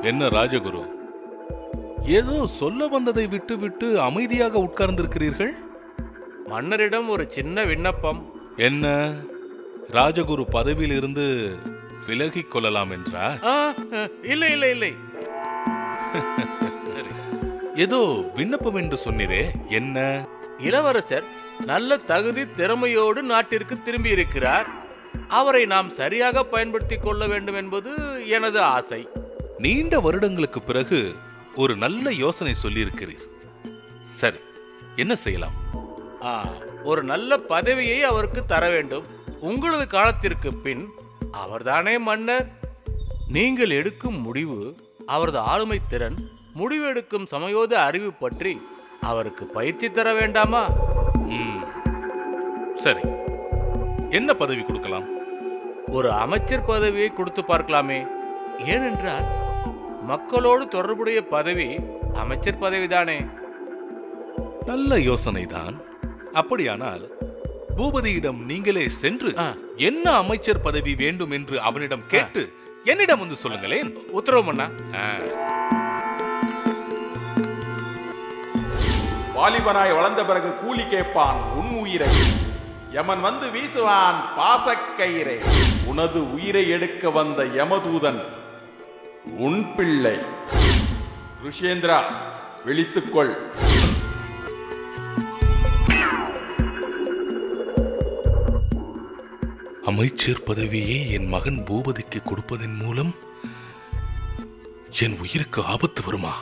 என்ன ராஜகுரு, ஏதோ சொல்ல வந்ததை விட்டு விட்டு அமைதியாக உட்கார்ந்திருக்கிறீர்கள்? மன்னரிடம் ஒரு சின்ன விண்ணப்பம். என்ன, ராஜகுரு பதவியில் இருந்து விலகிக் கொள்ளலாம் என்றா? இல்லை இல்லை இல்லை. ஏதோ விண்ணப்பம் என்று சொன்னீரே, என்ன? இளவரசர் நல்ல தகுதி திறமையோடு நாட்டிற்கு திரும்பி இருக்கிறார். அவரை நாம் சரியாக பயன்படுத்திக் கொள்ள வேண்டும் என்பது எனது ஆசை. நீண்ட வருடங்களுக்கு பிறகு ஒரு நல்ல யோசனை சொல்லியிருக்கிறீர். சரி, என்ன செய்யலாம்? ஒரு நல்ல பதவியை அவருக்கு தர வேண்டும். உங்களது காலத்திற்கு பின் அவர்தானே மன்னர். நீங்கள் எடுக்கும் முடிவு, அவரது ஆளுமை திறன், முடிவு எடுக்கும் சமயோத அறிவு பற்றி அவருக்கு பயிற்சி தர வேண்டாமா? சரி, என்ன பதவி கொடுக்கலாம்? ஒரு அமைச்சர் பதவியை கொடுத்து பார்க்கலாமே. ஏனென்றால் மக்களோடு தொடர்புடைய பதவி அமைச்சர் பதவிதானே. நல்ல யோசனைதான். அப்படியானால் பூபதியிடம் நீங்களே சென்று என்ன அமைச்சர் பதவி வேண்டும் என்று அவனிடம் கேட்டு என்னிடம் வந்து சொல்லுங்களேன். உத்தரவு மன்னா. வாலிபனாய் வளர்ந்த பிறகு கூலி கேட்பான் உன் உயிரை, யமன் வந்து வீசுவான் பாசக்கயிறை. உனது உயிரை எடுக்க வந்த யமதூதன் உன் பிள்ளை. ருஷேந்திரா, விழித்துக்கொள். அமைச்சர் பதவியை என் மகன் பூபதிக்கு கொடுப்பதன் மூலம் என் உயிருக்கு ஆபத்து வருமா?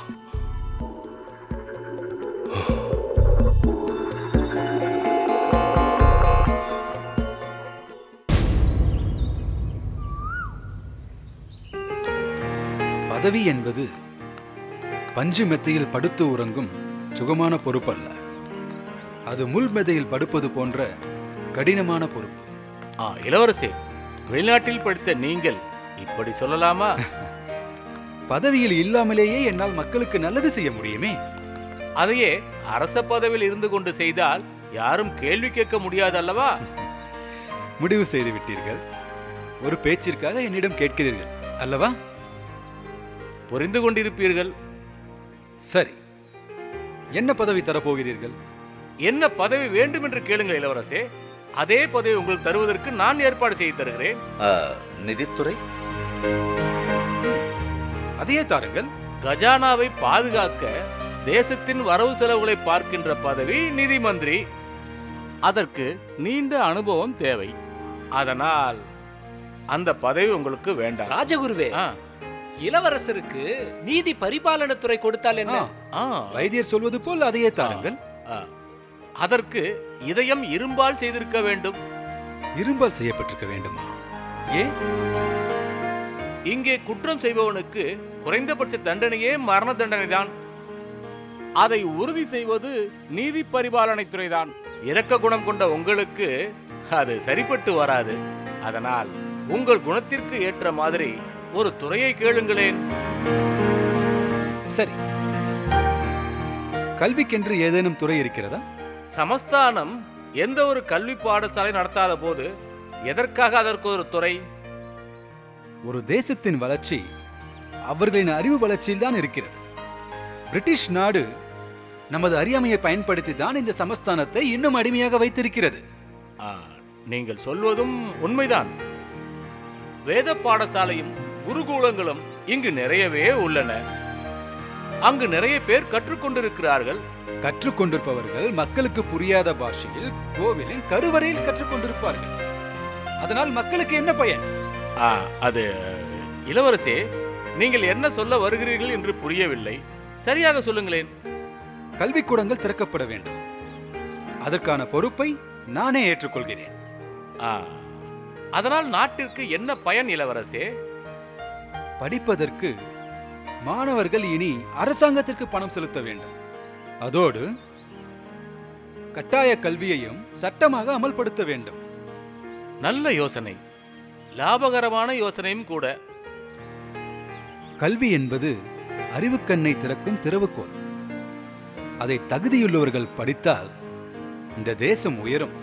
பதவி என்பது பஞ்சு மெத்தையில் படுத்து உறங்கும் சுகமான பொறுப்பல்ல. அது முள் மெத்தையில் படுப்பது போன்ற கடினமான பொறுப்பு. இளவரசே, வெளிநாட்டில் படித்த நீங்கள் இப்படி சொல்லலாமா? பதவியில் இல்லாமலேயே என்னால் மக்களுக்கு நல்லது செய்ய முடியுமே. அதையே அரச பதவியில் இருந்து கொண்டு செய்தால் யாரும் கேள்வி கேட்க முடியாது அல்லவா? முடிவு செய்து விட்டீர்கள். ஒரு பேச்சிற்காக என்னிடம் கேட்கிறீர்கள் அல்லவா? புரிந்து கொண்டிருப்பீர்கள். சரி, என்ன பதவி தரப்போகிறீர்கள்? என்ன பதவி வேண்டும் என்று கேளுங்கள் இளவரசே. அதே பதவி உங்களுக்கு தருவதற்கு நான் ஏற்பாடு செய்து தருகிறேன். நிதித்துறை? அதையே தாருங்கள். கஜானாவை பாதுகாக்க தேசத்தின் வரவு செலவுகளை பார்க்கின்ற பதவி நிதி மந்திரி. அதற்கு நீண்ட அனுபவம் தேவை. அதனால் அந்த பதவி உங்களுக்கு வேண்டாம். ராஜகுருவே, இளவரசருக்கு நீதி பரிபாலனத்துறை கொடுத்தால் என்ன? வைத்தியர் சொல்வது போல் அதையே தாருங்கள். அதற்கு இதயம் இரும்பால் செய்திருக்க வேண்டும். இரும்பால் செய்யப்பட்டிருக்க வேண்டுமா? ஏன்? இங்கே குற்றம் செய்பவனுக்கு குறைந்தபட்ச தண்டனையே மரண தண்டனை தான். அதை உறுதி செய்வது நீதி பரிபாலனை துறைதான். இரக்க குணம் கொண்ட உங்களுக்கு அது சரிப்பட்டு வராது. அதனால் உங்கள் குணத்திற்கு ஏற்ற மாதிரி ஒரு துறையை கேளுங்களேன். சரி, கல்விக்கென்று ஏதேனும் துறை இருக்கிறதா? சமஸ்தானம் எந்த ஒரு கல்வி பாடசாலை நடத்தாத போது எதற்காக அதற்கு ஒரு துறை? ஒரு தேசத்தின் வளர்ச்சி அவர்களின் அறிவு வளர்ச்சியில் தான் இருக்கிறது. பிரிட்டிஷ் நாடு நமது அறியாமையை பயன்படுத்தி தான் இந்த சமஸ்தானத்தை இன்னும் அடிமையாக வைத்திருக்கிறது. நீங்கள் சொல்வதும் உண்மைதான். வேத பாடசாலையும் குருகுலங்களும் இங்கு நிறையவே உள்ளன. அங்கு நிறைய பேர் கற்றுக்கொண்டிருக்கிறார்கள். கற்றுக்கொண்டிருப்பவர்கள் மக்களுக்கு புரியாத பாஷையில் கோவிலின் கருவறையில் கற்றுக்கொண்டிருப்பார்கள். அதனால் மக்களுக்கு என்ன பயன்? அது இளவரசே, நீங்கள் என்ன சொல்ல வருகிறீர்கள் என்று புரியவில்லை. சரியாக சொல்லுங்களேன். கல்விக்கூடங்கள் திறக்கப்பட வேண்டும். அதற்கான பொறுப்பை நானே ஏற்றுக்கொள்கிறேன். அதனால் நாட்டிற்கு என்ன பயன் இளவரசே? படிப்பதற்கு மாணவர்கள் இனி அரசாங்கத்திற்கு பணம் செலுத்த வேண்டும். அதோடு கட்டாய கல்வியையும் சட்டமாக அமல்படுத்த வேண்டும். நல்ல யோசனை, லாபகரமான யோசனையும் கூட. கல்வி என்பது அறிவுக்கண்ணை திறக்கும் திறவுகோல். அதை தகுதியுள்ளவர்கள் படித்தால் இந்த தேசம் உயரும்.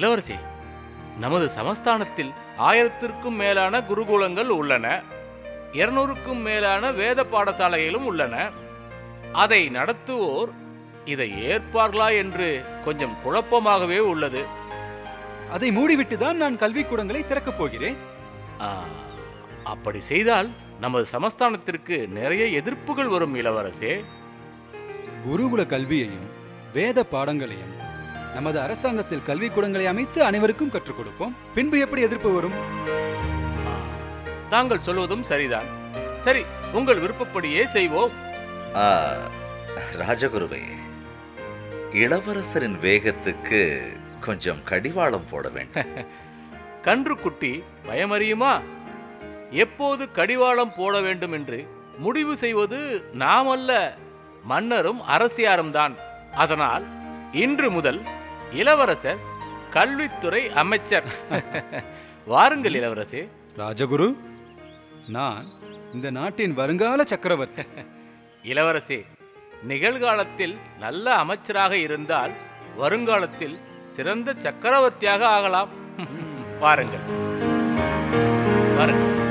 இளவரசி, நமது சமஸ்தானத்தில் 1000க்கும் மேலான குருகுலங்கள் உள்ளன. 200க்கும் மேலான வேத பாடசாலைகளும் உள்ளன. அதை நடத்துவோர் இதை ஏற்பார்களா என்று கொஞ்சம் குழப்பமாகவே உள்ளது. அதை மூடிவிட்டுதான் நான் கல்விக்கூடங்களை திறக்கப் போகிறேன். அப்படி செய்தால் நமது சமஸ்தானத்திற்கு நிறைய எதிர்ப்புகள் வரும் இளவரசே. குருகுல கல்வியையும் வேத பாடங்களையும் நமது அரசாங்கத்தில் கல்விக்கூடங்களை அமைத்து அனைவருக்கும் கற்றுக் கொடுப்போம். பின்பு எப்படி எதிர்ப்பு வரும்? தாங்கள் சொல்வதும் சரிதான். சரி, உங்கள் விருப்பப்படியே செய்வோம். ராஜகுருவே, இளவரசரின் வேகத்துக்கு கொஞ்சம் கடிவாளம் போட வேண்டும். கன்றுக்குட்டி பயமறியுமா? எப்போது கடிவாளம் போட வேண்டும் என்று முடிவு செய்வது நாமல்ல, மன்னரும் அரசியாரும் தான். அதனால் இன்று முதல் இளவரசர் கல்வித்துறை அமைச்சர். வாருங்கள் இளவரசே. ராஜகுரு, நான் இந்த நாட்டின் வருங்கால சக்கரவர்த்தி. இளவரசே, நிகழ்காலத்தில் நல்ல அமைச்சராக இருந்தால் வருங்காலத்தில் சிறந்த சக்கரவர்த்தியாக ஆகலாம். வாருங்கள் வாருங்கள்.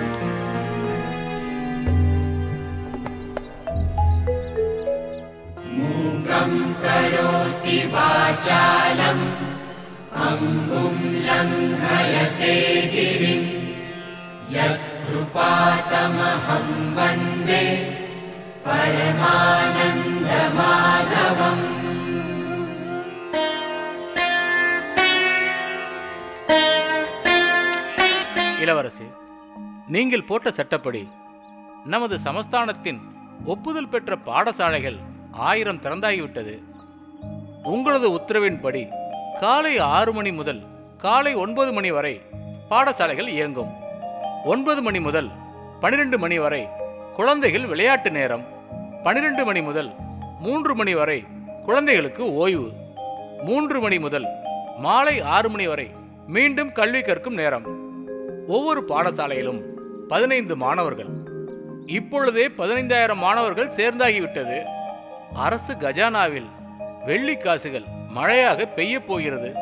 மூகம் கரோதி வாசாலம் அங்கும் லங்கயதே கிரிம் யத் கிருபாதமஹம் வந்தே பரமானந்த மாதவம். இளவரசி, நீங்கள் போட்ட சட்டப்படி நமது சமஸ்தானத்தின் ஒப்புதல் பெற்ற பாடசாலைகள் 1000 திறந்தாகிவிட்டது. உங்களது உத்தரவின்படி காலை 6 மணி முதல் காலை 9 மணி வரை பாடசாலைகள் இயங்கும். 9 மணி முதல் 12 மணி வரை குழந்தைகள் விளையாட்டு நேரம். 12 மணி முதல் 3 மணி வரை குழந்தைகளுக்கு ஓய்வு. 3 மணி முதல் மாலை 6 மணி வரை மீண்டும் கல்வி கற்கும் நேரம். ஒவ்வொரு பாடசாலையிலும் 15 மாணவர்கள். இப்பொழுதே 15,000 மாணவர்கள் சேர்ந்தாகிவிட்டது. அரசு கஜானாவில் வெள்ளி காசுகள் மழையாக பெய்ய போகிறது.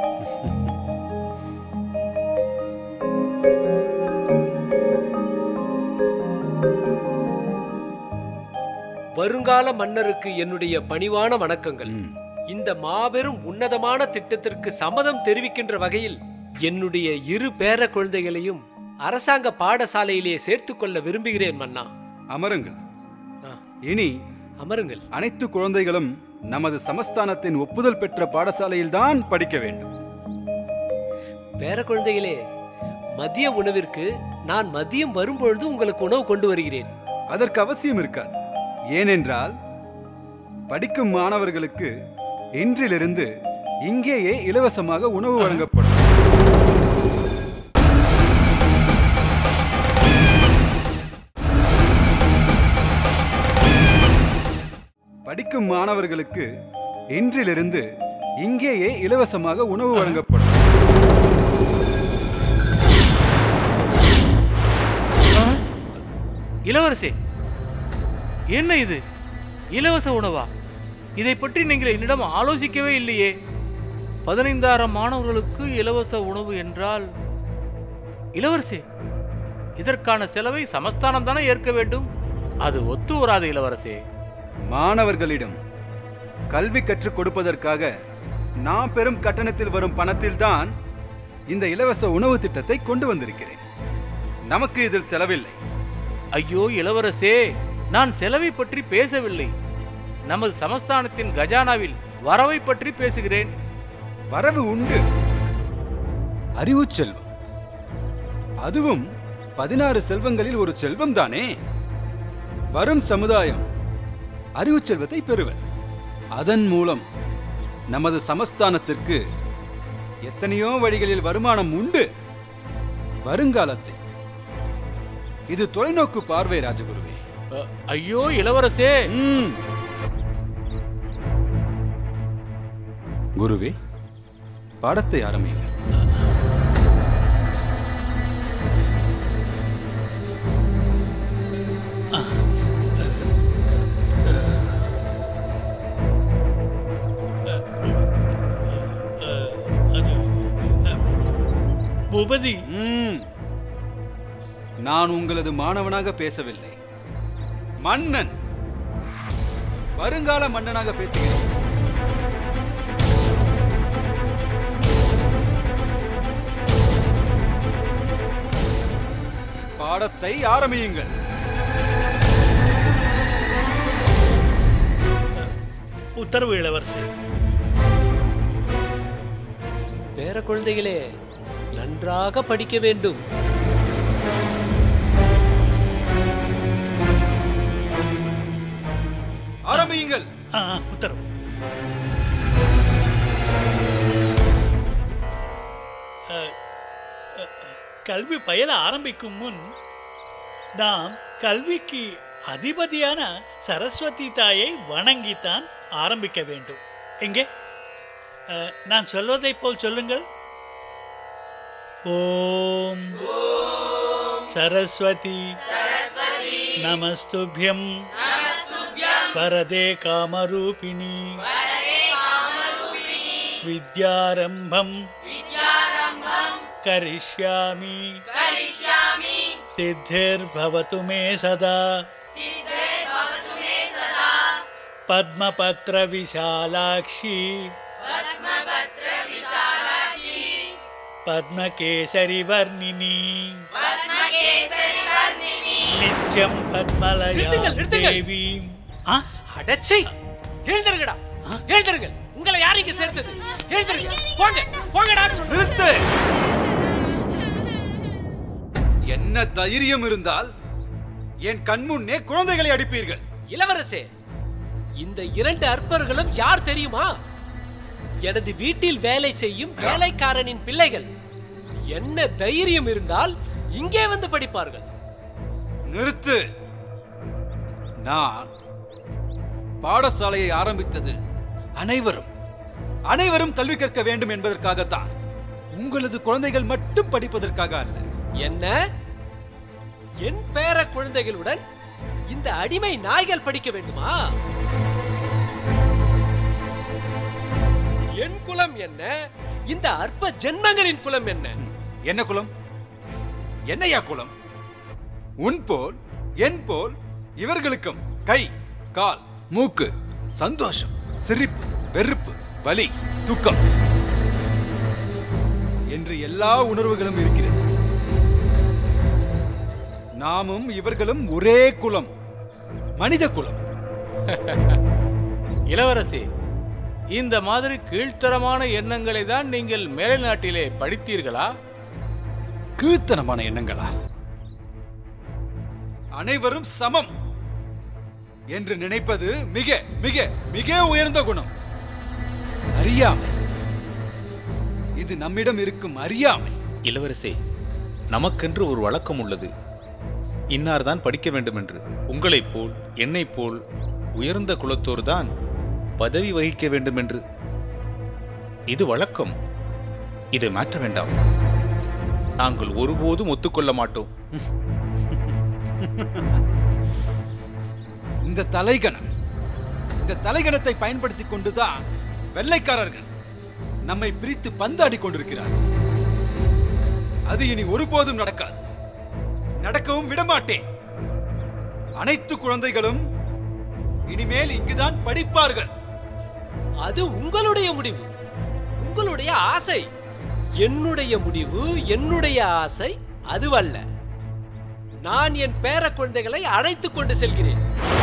வருங்கால மன்னருக்கு என்னுடைய பணிவான வணக்கங்கள். இந்த மாபெரும் உன்னதமான திட்டத்திற்கு சம்மதம் தெரிவிக்கின்ற வகையில் என்னுடைய 2 பேர குழந்தைகளையும் அரசாங்க பாடசாலையிலே சேர்த்துக் கொள்ள விரும்புகிறேன் மன்னா. அமருங்கள். இனி அமருங்கள். அனைத்து குழந்தைகளும் நமது சமஸ்தானத்தின் ஒப்புதல் பெற்ற பாடசாலையில் தான் படிக்க வேண்டும். பேர குழந்தைகளே, மதிய உணவிற்கு நான் மதியம் வரும்பொழுது உங்களுக்கு உணவு கொண்டு வருகிறேன். அதற்கு அவசியம் இருக்காது. ஏனென்றால் படிக்கும் மாணவர்களுக்கு இன்றிலிருந்து இங்கேயே இலவசமாக உணவு வழங்கப்படும். படிக்கும் மாணவர்களுக்கு இன்றிலிருந்து இங்கேயே இலவசமாக உணவு வழங்கப்படும். இளவரசே, என்ன இது? இலவச உணவா? இதை பற்றி நீங்கள் என்னிடம் ஆலோசிக்கவே இல்லையே. 15,000 மாணவர்களுக்கு இலவச உணவு என்றால், இளவரசே, இதற்கான செலவை சமஸ்தானம் தானே ஏற்க வேண்டும். அது ஒத்து வராது இளவரசே. மாணவர்களிடம் கல்வி கற்றுக் கொடுப்பதற்காக நான் பெரும் கட்டணத்தில் வரும் பணத்தில்தான் இந்த இலவச உணவு திட்டத்தை கொண்டு வந்திருக்கிறேன். நமக்கு இதில் செலவில்லை. ஐயோ இளவரசே, நான் செலவை பற்றி பேசவில்லை. நமது சமஸ்தானத்தின் கஜானாவில் வரவை பற்றி பேசுகிறேன். வரவு உண்டு. அறிவு செல்வம், அதுவும் 16 செல்வங்களில் ஒரு செல்வம் தானே. வரும் சமுதாயம் அறிவு செல்வத்தை பெறுவர். அதன் மூலம் நமது சமஸ்தானத்திற்கு எத்தனையோ வழிகளில் வருமானம் உண்டு. வருங்காலத்தில் இது தொலைநோக்கு பார்வை ராஜகுருவே. ஐயோ இளவரசே. குருவே, பாடத்தை ஆரம்பியுங்கள். பூபதி, நான் உங்களது மாணவனாக பேசவில்லை, மன்னன், வருங்கால மன்னனாக பேசுகிறேன். பாடத்தை ஆரம்பியுங்கள். உத்தரவு இளவரசி. பேர குழந்தைகளே, நன்றாக படிக்க வேண்டும். ஆரம்பியுங்கள். உத்தரவு. கல்வி பயில ஆரம்பிக்கும் முன் நாம் கல்விக்கு அதிபதியான சரஸ்வதி தாயை வணங்கித்தான் ஆரம்பிக்க வேண்டும். எங்கே? நான் சொல்வதைப் போல் சொல்லுங்கள். ஓம் சரஸ்வதி நமஸ்துப்யம் வரதே காமரூபிணி வித்யாரம்பம் करिष्यामि सिद्धिर्भवतु मे सदा पद्मपत्र विशालाक्षी पद्मकेसरी वर्णिनी नित्यं पद्मलया देवी. அடச்சை, எழுந்திருங்கடா, எழுந்திருங்கள். உங்களை யார் இங்க சேர்த்தது? எழுந்திருங்க, போங்க, போங்கடா. நிறுத்து. என்ன தைரியம் இருந்தால் என் கண்முன்னே குழந்தைகளை அடிப்பீர்கள்? இளவரசே, இந்த 2 அற்பர்களும் யார் தெரியுமா? எனது வீட்டில் வேலை செய்யும் வேலைக்காரனின் பிள்ளைகள். என்ன தைரியம் இருந்தால் இங்கே வந்து படிப்பார்கள். நிறுத்து. நான் பாடசாலையை ஆரம்பித்தது அனைவரும் கல்வி கற்க வேண்டும் என்பதற்காகத்தான். உங்களது குழந்தைகள் மட்டும் படிப்பதற்காக அல்ல. என்ன? என் பேர குழந்தைகளுடன் இந்த அடிமை நாய்கள் படிக்க வேண்டுமா? என் குலம் என்ன? இந்த அற்ப ஜென்மங்களின் குலம் என்ன? என்ன குலம்? என்னையா குலம்? உன் போல் என் போல் இவர்களுக்கும் கை, கால், மூக்கு, சந்தோஷம், சிரிப்பு, வெறுப்பு, வலி, துக்கம் என்று எல்லா உணர்வுகளும் இருக்கிறது. நாமும் இவர்களும் ஒரே குலம், மனித குலம். இளவரசி, இந்த மாதிரி கீழ்த்தரமான எண்ணங்களை தான் நீங்கள் மேலை நாட்டிலே படித்தீர்களா? கீழ்த்தனமான எண்ணங்களா? அனைவரும் சமம் என்று நினைப்பது மிக மிக மிக உயர்ந்த குணம். அறியாமை, இது நம்மிடம் இருக்கும் அறியாமை. இளவரசே, நமக்கென்று ஒரு வழக்கம் உள்ளது. இன்னார்தான் படிக்க வேண்டும் என்று. உங்களைப் போல் என்னைப் போல் உயர்ந்த குலத்தோர் தான் பதவி வகிக்க வேண்டும் என்று. இது வழக்கம். இதை மாற்ற வேண்டாம். நாங்கள் ஒருபோதும் ஒத்துக்கொள்ள மாட்டோம். இந்த தலைகணத்தை பயன்படுத்திக் கொண்டுதான் வெள்ளைக்காரர்கள் நம்மை பிரித்து பந்தாடி கொண்டிருக்கிறார்கள். அது இனி ஒருபோதும் நடக்காது. நடக்கவும் விடமாட்டேன். அனைத்து குழந்தைகளும் இனிமேல் இங்குதான் படிப்பார்கள். அது உங்களுடைய முடிவு, உங்களுடைய ஆசை. என்னுடைய முடிவு, என்னுடைய ஆசை அதுவல்ல. நான் என் பேர குழந்தைகளை அழைத்துக் கொண்டு செல்கிறேன்.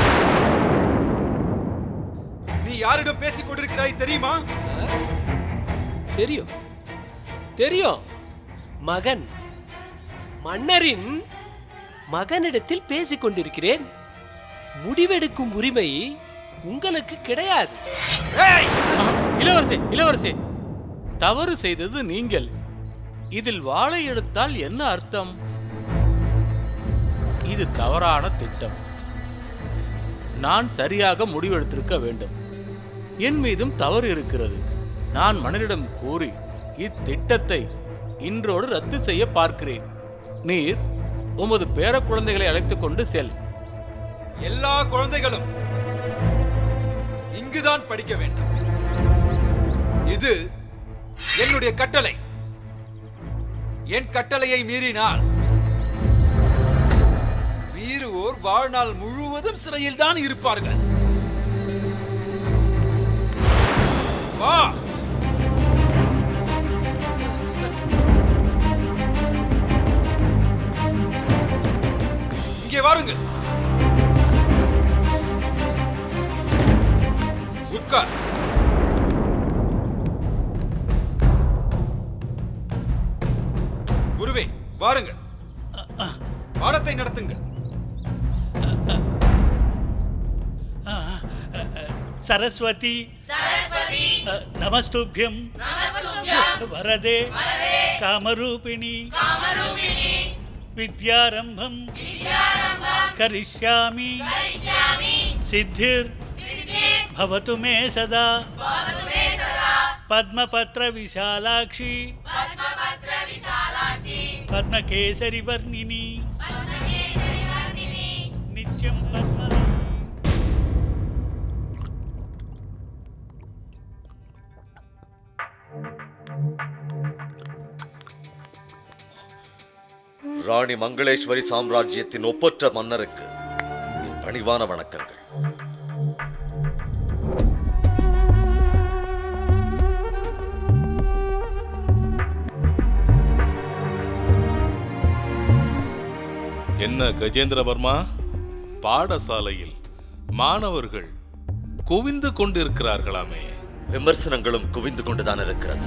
நீ யாரிடம் பேசிக் கொண்டிருக்கிறாய் தெரியுமா? தெரியும், தெரியும். மகன், மன்னரின் மகனிடத்தில் பேசிக் கொண்டிருக்கிறேன். முடிவெடுக்கும் உரிமை உங்களுக்கு கிடையாது. இளவரசே, இளவரசே, தவறு செய்தது நீங்கள். இதில் வாளை எடுத்தால் என்ன அர்த்தம்? இது தவறான திட்டம். நான் சரியாக முடிவெடுத்திருக்க வேண்டும். என் மீதும் தவறு இருக்கிறது. நான் மன்னரிடம் கூறி இத்திட்டத்தை இன்றோடு ரத்து செய்ய பார்க்கிறேன். நீர் உமது பேர குழந்தைகளை அழைத்துக் கொண்டு செல். எல்லா குழந்தைகளும் இங்குதான் படிக்க வேண்டும். இது என்னுடைய கட்டளை. என் கட்டளையை மீறினால் மீறுவோர் வாழ்நாள் முழுவதும் சிறையில் தான் இருப்பார்கள். வா. இங்கே வாருங்கள். உட்கார். குருவே, வாருங்கள். பாடத்தை நடத்துங்க. சரஸ்வதி நமஸ்துभ्यं வரதே காமரூபிணி வித்யாரம்பம் கரிஷ்யாமி சித்திர் भवतु मे सदा पद्मपत्र विशालाक्षी पद्मकेसरी वर्णिनी नित्यं पद्मनाभी. ராணி மங்களேஸ்வரி சாம்ராஜ்யத்தின் ஒப்பற்ற மன்னருக்கு என் பணிவான வணக்கங்கள். என்ன கஜேந்திரவர்மா, பாடசாலையில் மாணவர்கள் குவிந்து கொண்டிருக்கிறார்களாமே? விமர்சனங்களும் குவிந்து கொண்டுதான் இருக்கிறது.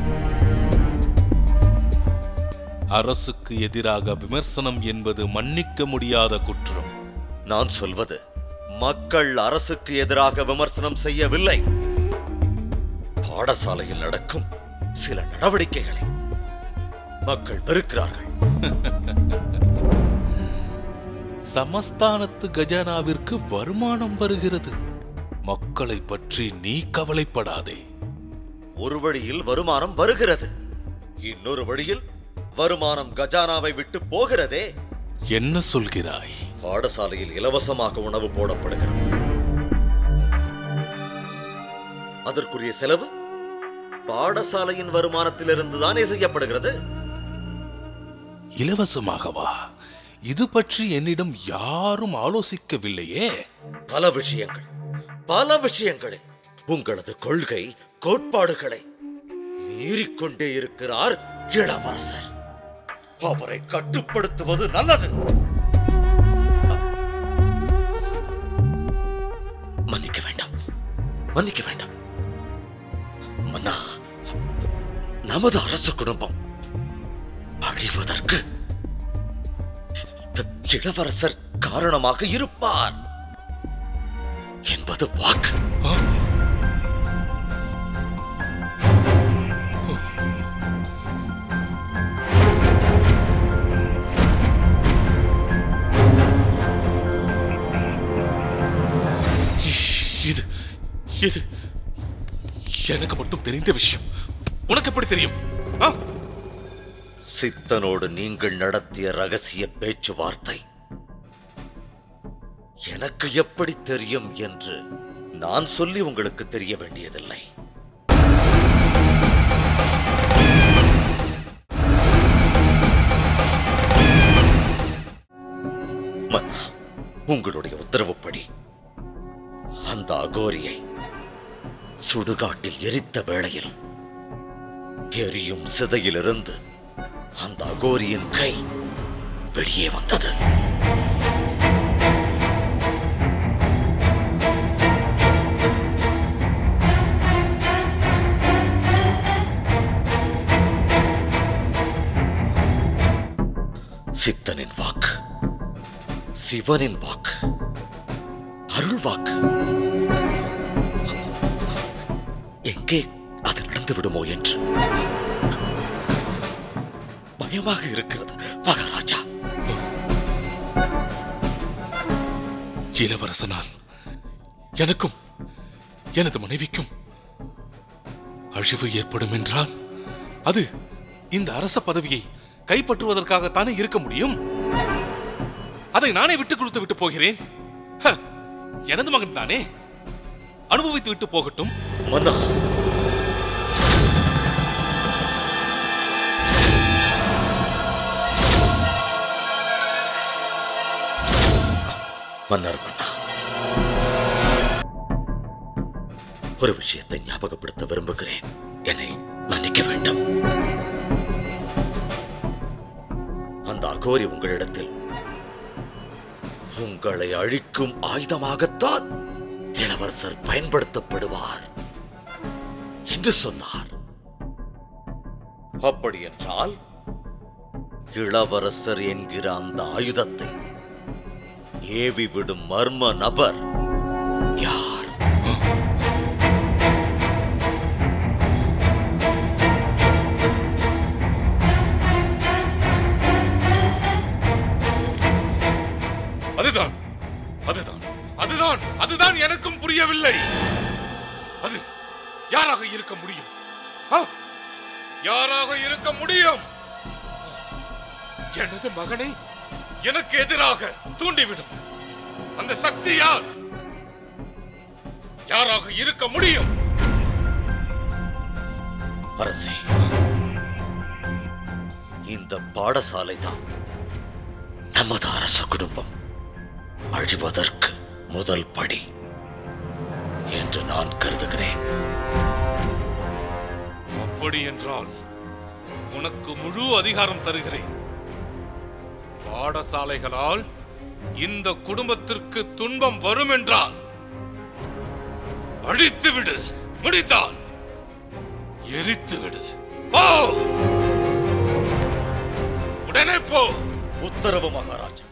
அரசுக்கு எதிராக விமர்சனம் என்பது மன்னிக்க முடியாத குற்றம். நான் சொல்வது, மக்கள் அரசுக்கு எதிராக விமர்சனம் செய்யவில்லை. பாடசாலையில் நடக்கும் சில நடவடிக்கைகளை மக்கள் வெறுக்கிறார்கள். சமஸ்தானத்து கஜானாவிற்கு வருமானம் வருகிறது. மக்களை பற்றி நீ கவலைப்படாதே. ஒரு வழியில் வருமானம் வருகிறது, இன்னொரு வழியில் வருமானம் கஜானாவை விட்டு போகிறதே. என்ன சொல்கிறாய்? பாடசாலையில் இலவசமாக உணவு போடப்படுகிறது. அதற்குரிய செலவு பாடசாலையின் வருமானத்திலிருந்து தானே செய்யப்படுகிறது. இலவசமாகவா? இது பற்றி என்னிடம் யாரும் ஆலோசிக்கவில்லையே. பல விஷயங்களில் உங்களது கொள்கை கோட்பாடுகளை மீறிக்கொண்டே இருக்கிறார் இளவரசர். அவரை கட்டுப்படுத்துவது நல்லது. மன்னிக்க வேண்டாம் மன்னா, நமது அரசு குடும்பம் அழிவதற்கு இளவரசர் காரணமாக இருப்பார் என்பது வாக்கு. இது எனக்கு மட்டும் தெரிந்த விஷயம். உனக்கு எப்படி தெரியும்? சித்தனோடு நீங்கள் நடத்திய ரகசிய பேச்சுவார்த்தை எனக்கு எப்படி தெரியும் என்று நான் சொல்லி உங்களுக்கு தெரிய வேண்டியதில்லை. மன்னா, உங்களுடைய உத்தரவுப்படி அந்த அகோரியை சுடுகாட்டில் எரித்த வேளையில் எரியும் சிதையிலிருந்து அந்த அகோரியின் கை வெளியே வந்தது. சித்தனின் வாக்கு, சிவனின் வாக்கு, அருள் வாக்கு. எங்கே அது நடந்து விடுமோ என்று பயமாக இருக்கிறது மகாராஜா. இளவரசனால் எனக்கும் எனது மனைவிக்கும் அழிவு ஏற்படும் என்றால் அது இந்த அரச பதவியை கைப்பற்றுவதற்காகத்தானே இருக்க முடியும். அதை நானே விட்டுக் கொடுத்து விட்டு போகிறேன். எனது மகன் தானே, அனுபவித்து விட்டு போகட்டும். மன்னா, மன்னர் மன்னா, ஒரு விஷயத்தை ஞாபகப்படுத்த விரும்புகிறேன். என்னை மன்னிக்க வேண்டும். அந்த அகோரி உங்களிடத்தில் உங்களை அழிக்கும் ஆயுதமாகத்தான் இளவரசர் பயன்படுத்தப்படுவார் என்று சொன்னார். அப்படி என்றால் இளவரசர் என்கிற அந்த ஆயுதத்தை ஏவி விடும் மர்ம நபர் யார்? அதுதான் அதுதான் அதுதான் அதுதான் எனக்கும் புரியவில்லை. அது யாராக இருக்க முடியும்? யாராக இருக்க முடியும்? எனது மகனை எனக்கு எதிராக தூண்டிவிடும் அந்த சக்தி யார்? யாராக இருக்க முடியும்? அரசே, இந்த பாடசாலை தான் நமது அரச குடும்பம் அழிவதற்கு முதல் படி என்று நான் கருதுகிறேன். அப்படி என்றால் உனக்கு முழு அதிகாரம் தருகிறேன். பாடசாலைகளால் இந்த குடும்பத்திற்கு துன்பம் வரும் என்றால் அழித்து விடு, முடிந்தால் எரித்து விடு. போ, உடனே போ. உத்தரவு மகாராஜா.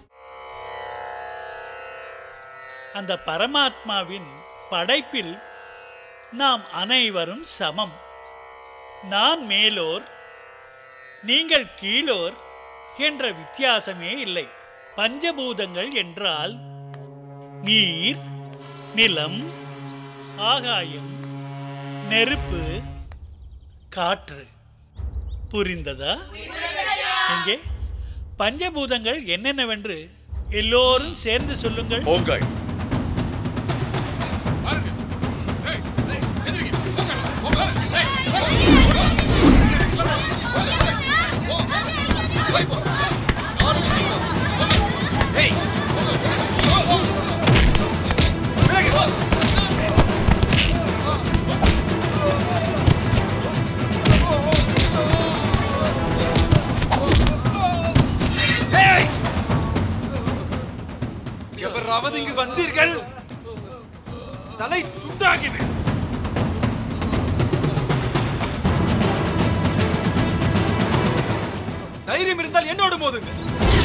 அந்த பரமாத்மாவின் படைப்பில் நாம் அனைவரும் சமம். நான் மேலோர், நீங்கள் கீழோர் என்ற வித்தியாசமே இல்லை. பஞ்சபூதங்கள் என்றால் நீர், நிலம், ஆகாயம், நெருப்பு, காற்று. புரிந்ததா? எங்கே பஞ்சபூதங்கள் என்னென்னவென்று எல்லோரும் சேர்ந்து சொல்லுங்கள். போங்கள். எவராவது இங்கு வந்தீர்கள், தலை துண்டாகிவிடும். தைரியம் இருந்தால் என்னோடு மோதுங்கள்.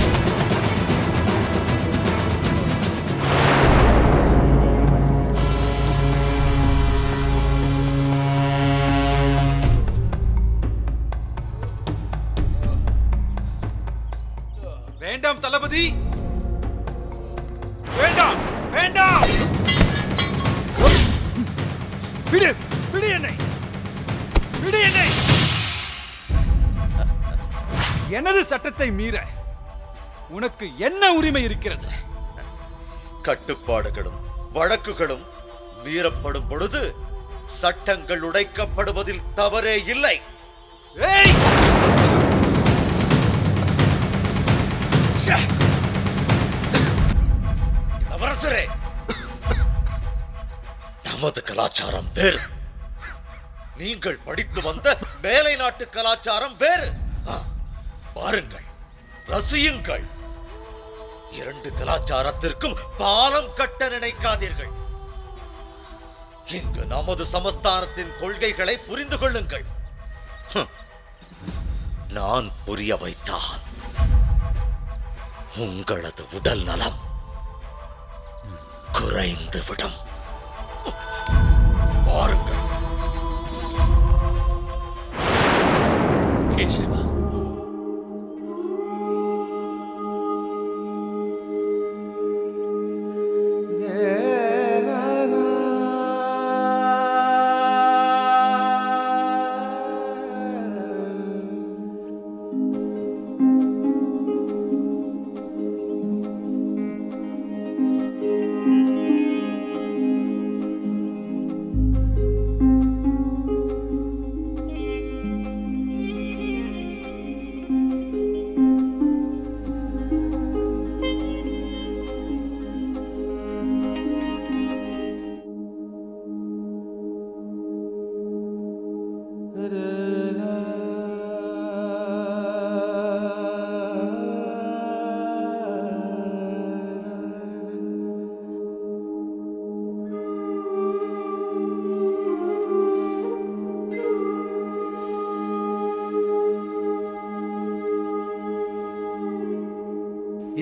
வேண்டாம் தளபதி, வேண்டாம் வேண்டாம். விடு விடு என்னை, விடு என்னை. எனது சட்டத்தை மீற உனக்கு என்ன உரிமை இருக்கிறது? கட்டுப்பாடுகளும் வழக்குகளும் மீறப்படும் பொழுது சட்டங்கள் உடைக்கப்படுவதில் தவறே இல்லை. ஏய்! இளவரசரே, நமது கலாச்சாரம் வேறு. நீங்கள் படித்து வந்த மேலை நாட்டு கலாச்சாரம் வேறு. பாருங்கள், ரசியுங்கள். இரண்டு கலாச்சாரத்திற்கும் பாலம் கட்ட நினைக்காதீர்கள். இங்கு நமது சமஸ்தானத்தின் கொள்கைகளை புரிந்து கொள்ளுங்கள். நான் புரிய வைத்தால் உங்களது உடல் நலம் குறைந்துவிடும். பாருங்கள். கேசவா,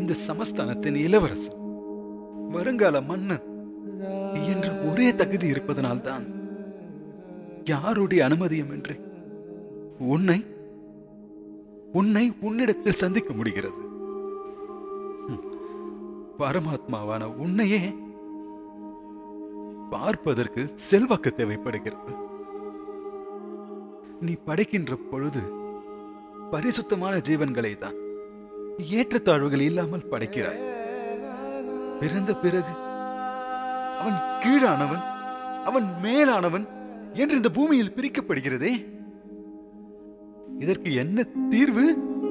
இந்த சமஸ்தானத்தின் இளவரசன், வருங்கால மன்னன் என்ற ஒரே தகுதி இருப்பதனால்தான் யாருடைய அனுமதியுமின்றி உன்னை உன்னிடத்தில் சந்திக்க முடிகிறது. பரமாத்மாவான உன்னையே பார்ப்பதற்கு செல்வாக்கு தேவைப்படுகிறது. நீ படைக்கின்ற பொழுது பரிசுத்தமான ஜீவன்களை தான் ஏற்றத்தாழ்வுகள் இல்லாமல் படைக்கிறாய். பிறந்த பிறகு அவன் கீழானவன், அவன் மேலானவன் என்று இந்த பூமியில் பிரிக்கப்படுகிறதே, இதற்கு என்ன தீர்வு?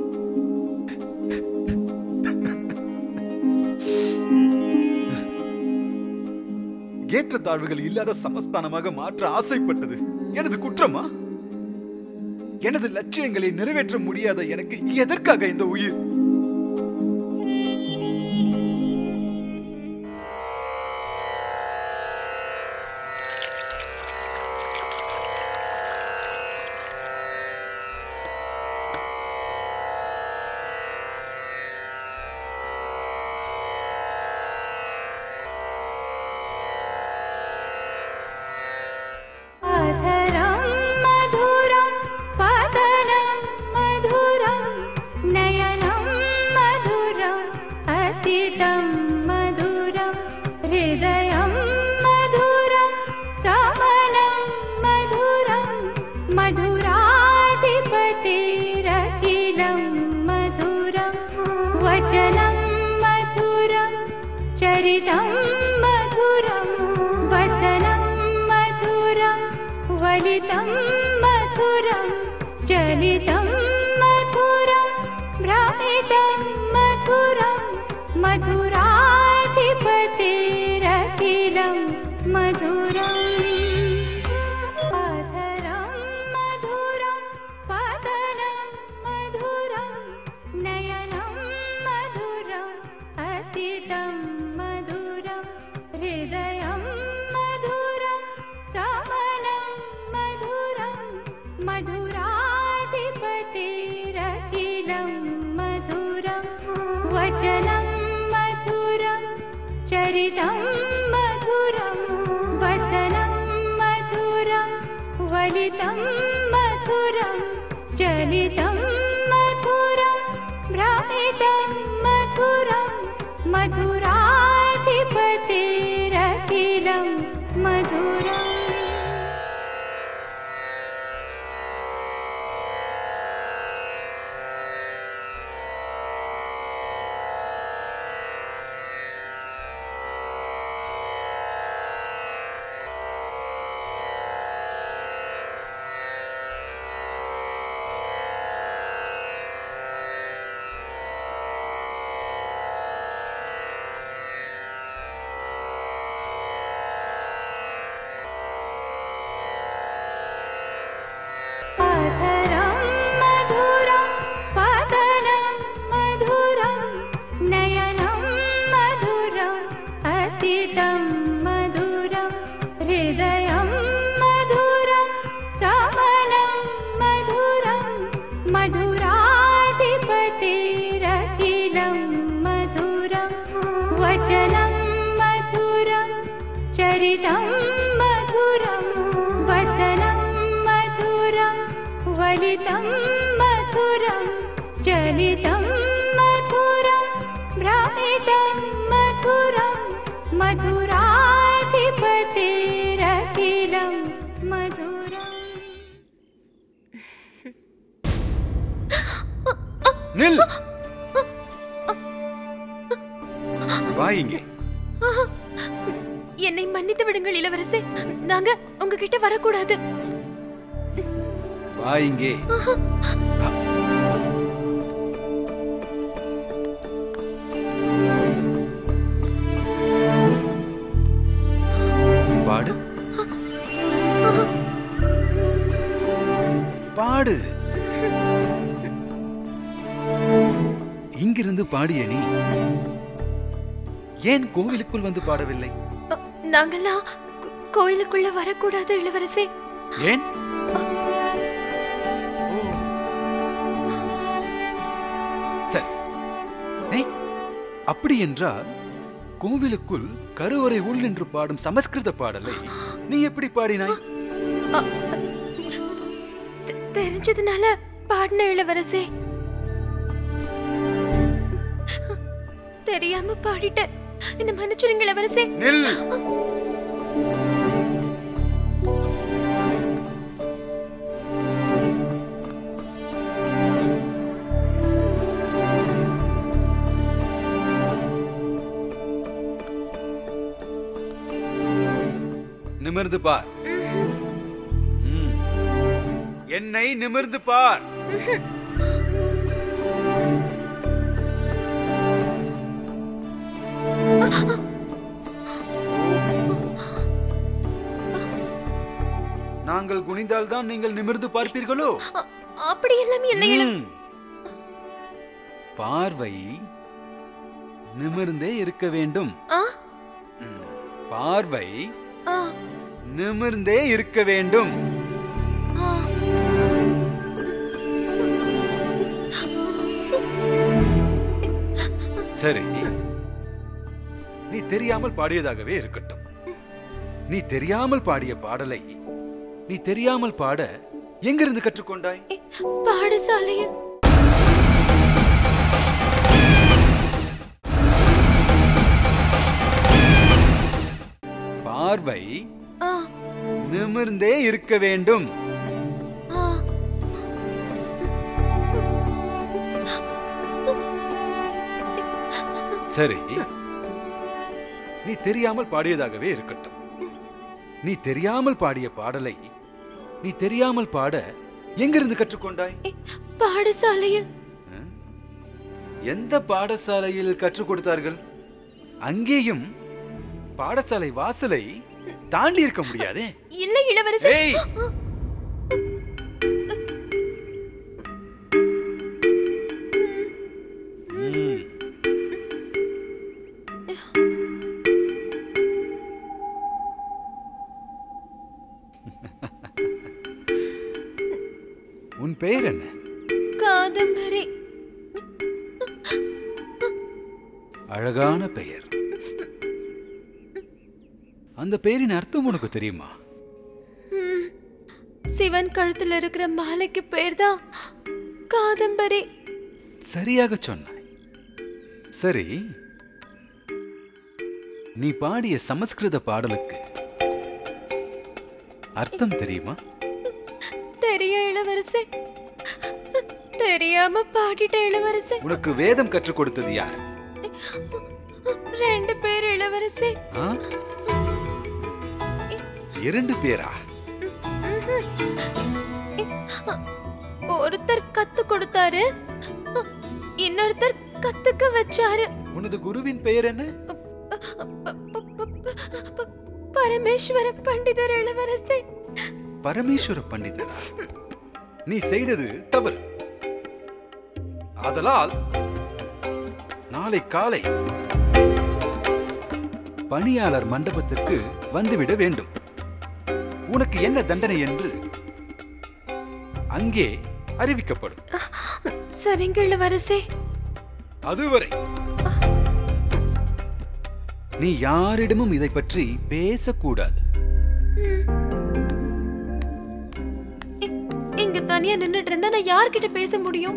ஏற்றத்தாழ்வுகள் இல்லாத சமஸ்தானமாக மாற்ற ஆசைப்பட்டது எனது குற்றமா? எனது லட்சியங்களை நிறைவேற்ற முடியாத எனக்கு எதற்காக இந்த உயிர்? चरितं मधुरं वसनं मधुरं वलितं मधुरं चलितं मधुरं भ्रमितं मधुरं मधुराधिपतिरखिलं मधुरम् अधरं मधुरं पदनं मधुरं नयनं मधुरम् असितं मधुरं हृदयं मधुरं कमलं मधुरं मधुराधिपतिरखिलं मधुरं वचनं मधुरं चरितं मधुरं वसनं मधुरं वलितं मधुरं चलितं मधुरं भ्रमितं मधुरं मधुराधिपतिरखिलं मधुरम् अधरं मधुरं पदनं मधुरं नयनं मधुरम् असितं मधुरं हृदयं मधुरं कमलं मधुरं मधुराधिपतिरखिलं मधुरं वचनं मधुरं चरितं मधुरं वसनं मधुरं वलितं मधुरं चलितं मधुरं भ्रमितं मधुरं मधुराधिपतिरखिलं मधुरम् நில்! வா இங்கே. என்னை மன்னித்து விடுங்கள் இளவரசே, நாங்க உங்ககிட்ட வரக்கூடாது. வா இங்கே. பாடு பாடு. இங்கிருந்து பாடிய நீ ஏன் கோவிலுக்குள் வந்து பாடவில்லை? நாங்கெல்லாம் கோயிலுக்குள்ள வரக்கூடாது இளவரசே. ஏன்? சரி, அப்படி என்றால் கோவிலுக்குள் கருவறை உள் நின்று பாடும் சமஸ்கிருத பாடலை நீ எப்படி பாடினாய்? தெரிஞ்சதுனால பாடின இளவரசே. தெரியாம பாடிட்டேன். என்ன மன்னிச்சிருங்க இளவரசே. நில். நிமிர்ந்து பார். என்னை நிமிர்ந்து பார். நாங்கள் குனிந்தால் தான் நீங்கள் நிமிர்ந்து பார்ப்பீர்களோ? அப்படி எல்லாம் இல்லை. பார்வை நிமிர்ந்தே இருக்க வேண்டும். பார்வை நிமிர்ந்தே இருக்க வேண்டும். சரி, நீ தெரியாமல் பாடியதாகவே இருக்கட்டும். நீ தெரியாமல் பாடிய பாடலை நீ தெரியாமல் பாட எங்கிருந்து கற்றுக்கொண்டாய்? பாடசாலையில். பார்வை நிமிர்ந்தே இருக்க வேண்டும். சரி, நீ தெரியாமல் பாடியதாகவே இருக்கட்டும். நீ தெரியாமல் பாடிய பாடலை நீ தெரியாமல் பாட எங்கிருந்து கற்றுக்கொண்டாய்? பாடசாலையில். எந்த பாடசாலையில் கற்றுக் கொடுத்தார்கள்? அங்கேயும் பாடசாலை வாசலை தாண்டி இருக்க முடியாதே. இல்லை இளவரசே. உன் பெயர் என்ன? காதம்பரி. அழகான பெயர். அந்த பெயரின் அர்த்தம் உனக்கு தெரியுமா? சிவன் கழுத்தில் இருக்கிற மாலைக்கு பெயர் தான் காதம்பரி. சரியாக சொன்னாய். சரி, நீ பாடிய சமஸ்கிருத பாடலுக்கு அர்த்தம் தெரியுமா? தெரிய இளவரசே. தெரியாம பாடிட்ட இளவரசே. உனக்கு வேதம் கற்றுக் கொடுத்தது யார்? 2 பேர் இளவரசே. 2 பேரா? ஒருத்தர் கத்து கொடுத்தாரு, இன்னொருத்தர் கத்துக்க வச்சாரு. உனது குருவின் பெயர் என்ன? பரமேஸ்வர பண்டிதர் இளவரசே. பரமேஸ்வர பண்டிதரா? நீ செய்தது தவறு. ஆதலால் நாளை காலை பணியாளர் மண்டபத்திற்கு வந்துவிட வேண்டும். உனக்கு என்ன தண்டனை என்று அங்கே அறிவிக்கப்படும். சரிங்க இளவரசே. அதுவரை நீ யாரிடமும் இதை பற்றி பேசக்கூடாது. இங்க தனியா நின்னுட்டு இருந்தா நான் யார்கிட்ட பேச முடியும்?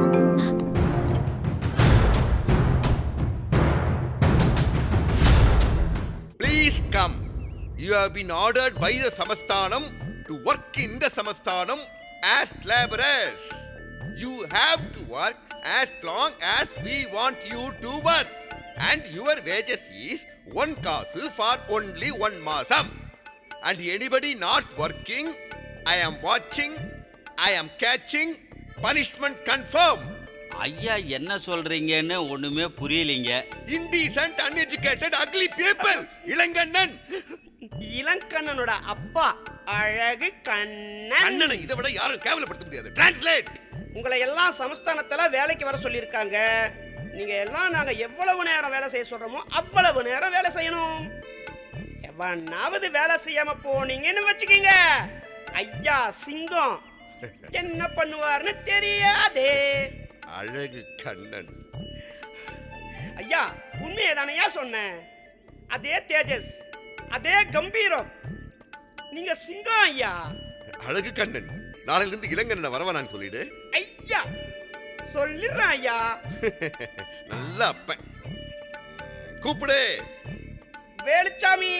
Please come. You have been ordered by the Samasthanam to work in the Samasthanam as laborers. You have to work as long as we want you to work. And your wages is 1 kasu for only 1 masam. And anybody not working, I am watching, I am catching, punishment confirm. ஐயா என்ன சொல்றீங்கன்னு ஒண்ணுமே புரியலீங்க. Indecent, uneducated, ugly people. Ilangannan. இளங்கண்ணனோட அப்பா அழகு கண்ணன். கண்ணனை இதை விட யாரும் கேவலப்படுத்த முடியாது. டிரான்ஸ்லேட். உங்களை எல்லாம் சமஸ்தானத்துல வேலைக்கு வர சொல்லியிருக்காங்க. நீங்க எல்லாம் நாங்க எவ்வளவு நேரம் வேலை செய்ய சொல்றோமோ அவ்வளவு நேரம் வேலை செய்யணும். எவனாவது வேலை செய்யாம போனீங்கன்னு வச்சுக்கீங்க, ஐயா சிங்கம் என்ன பண்ணுவார்னு தெரியாதே. அழகு கண்ணன். ஐயா உண்மையை தானையா சொன்னேன். அதே தேஜஸ், அதே கம்பீரம், நீங்க சிங்கம் ஐயா. அழகு கண்ணன், நாளையில இருந்து இளங்கண்ணனை வரவனான்னு சொல்லிடு. ஐயா சொல்லிடுறேன் ஐயா. நல்ல அப்பன். கூப்பிடு. வேலுச்சாமி.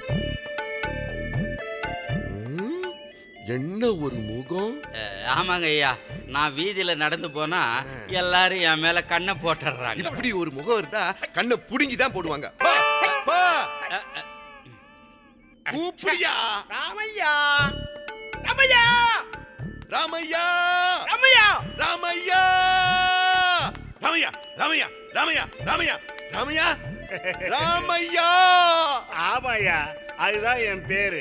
என்ன ஒரு முகம். ஆமாங்க ஐயா, நான் வீதியில நடந்து போனா எல்லாரும் என் மேல கண்ணை போட்டுறாங்க. இப்படி ஒரு முகம் இருந்தா கண்ணை புடுங்கி தான் போடுவாங்க. கூப்பிடியா. ராமையா, ராமையா, ராமையா, ராமையா, ராமையா, ராமையா, ராமையா, ராமையா, ராமையா, ராமையா, ராமையா. ஆமாயா, அதுதான் என் பேரு.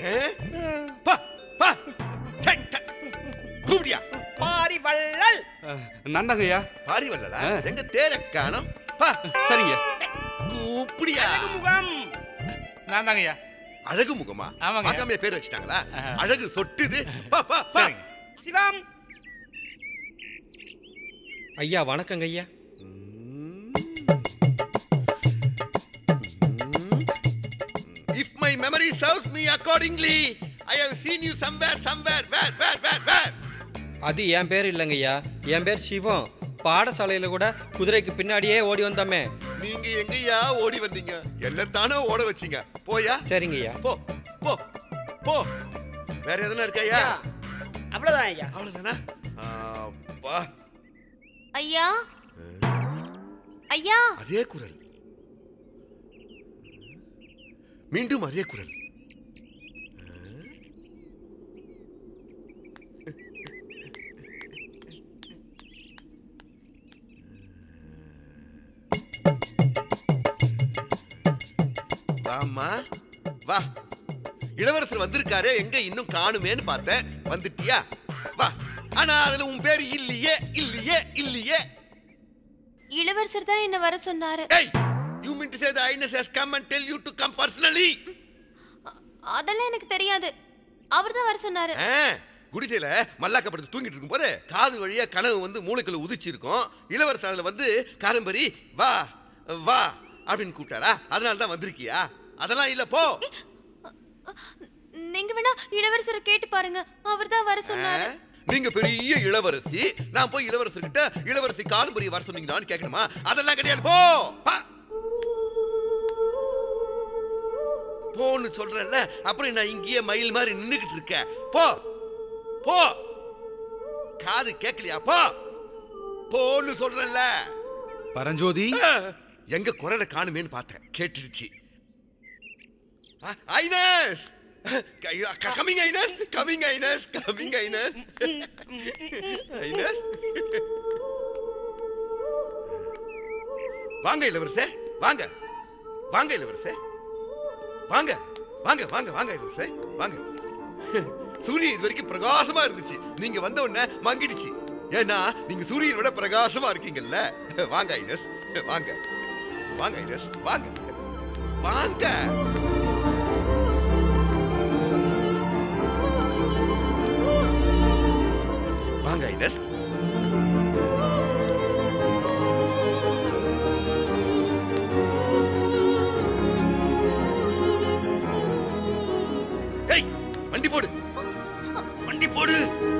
கூப்பிடியா. பாரி வள்ளல். நந்தாங்கய்யா. பாரி வள்ளலா? எங்க தேர காணோம். சரிங்க. கூப்பிடியா. முகம். நான் தாங்கய்யா. அழகு முகமா? ஆமாங்க. ஆகாமியா பேர் வச்சிட்டாங்களா? அழகு சொட்டுது. சிவம். ஐயா வணக்கங்க ஐயா. If my memory serves me accordingly, I have seen you somewhere. Where? அது என் பேர் இல்லைங்க ஐயா, என் பேர் சிவம். பாடசாலையில கூட குதிரைக்கு பின்னாடியே ஓடி வந்தோமே. நீங்க எங்கயா ஓடி வந்தீங்க? என்னத்தானே ஓட வச்சீங்க. போயா. சரிங்க ஐயா. போ போ போ. வேற எதுனா இருக்காயா? அவ்வளவுதான் ஐயா. அவ்வளவுதானா? பா. ஐயா, ஐயா. அதே குரல், மீண்டும் அதே குரல். வாமா வா. இளவரசர் வந்திருக்காரே, எங்க இன்னும் காணுமேன்னு பார்த்தேன். வந்துட்டியா? வா. ஆனா அதுல உன் பேர் இல்லையே, இல்லையே, இல்லையே. இளவரசர் தான் என்ன வர சொன்னாரு. Hey, you mean to say the Highness has come and tell you to come personally? அதெல்லாம் எனக்கு தெரியாது, அவர் தான் வர சொன்னாரு. குடிசையில மல்லாக்கப்படுத்து தூங்கிட்டு இருக்கும் போது காது வழியா கனவு வந்து மூளைக்குள்ள உதிச்சு இருக்கும். இளவரசர் அதுல வந்து காரம்பரி வா வா அப்படின்னு கூப்பிட்டாரா? அதனால தான் வந்திருக்கியா? அதெல்லாம் இல்ல, போ. நீங்க வேணா இளவரசரை கேட்டு பாருங்க, அவர் தான் வர சொன்னாரு. நீங்க பெரிய இளவரசி, நான் போய் இளவரசர்கிட்ட இளவரசி காரம்பரி வர சொன்னீங்கன்னு கேட்கணுமா? அதெல்லாம் கிடையாது, போ. போன்னு சொல்றேன்ல, அப்புறம் நான் இங்கேயே மயில் மாதிரி நின்னுகிட்டு இருக்கேன். போ போ. காது கேட்கலையா? போ போன்னு சொல்றேன்ல. பரஞ்சோதி, எங்க குரலை காணுமேன்னு பார்த்தேன், கேட்டுடுச்சு. ஐனஸ் கமிங், ஐனஸ் கமிங், ஐனஸ் கமிங், ஐனஸ் ஐனஸ். வாங்க இளவரசே, வாங்க வாங்க இளவரசே, வாங்க வாங்க வாங்க வாங்க இளவரசே, வாங்க. சூரியன் இது வரைக்கும் பிரகாசமா இருந்துச்சு, நீங்க வந்த உடனே மங்கிடுச்சு. ஏன்னா நீங்க சூரியனை விட பிரகாசமா இருக்கீங்கல்ல. வாங்க ஐனஸ், வாங்க வாங்க ஐனஸ், வாங்க வாங்க. வாங்க ஐனஸ். ஏய், வண்டி போடு, வண்டி போடு.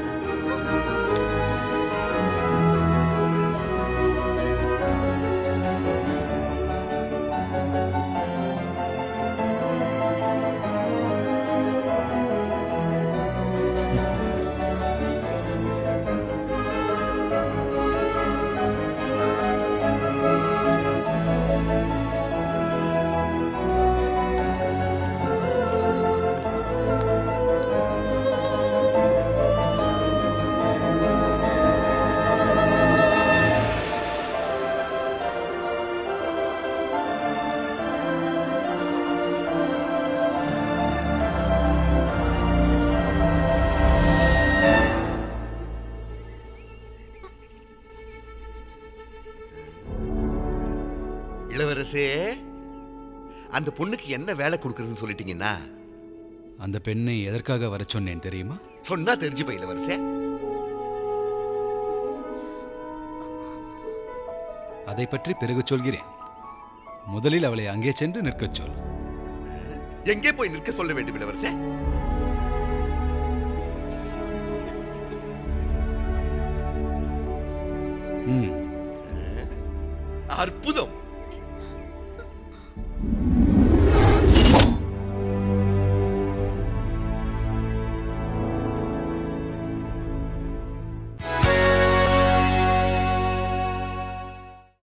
இளவரசே, அந்த பொண்ணுக்கு என்ன வேலை கொடுக்கறதுன்னு சொல்லிட்டீங்கன்னா? அந்த பெண்ணை எதற்காக வர சொன்னேன் தெரியுமா? சொன்னா தெரிஞ்சுப்ப இளவரசே. அதை பற்றி பிறகு சொல்கிறேன். முதலில் அவளை அங்கே சென்று நிற்கச் சொல். எங்கே போய் நிற்க சொல்ல வேண்டும் இளவரசே? அற்புதம்.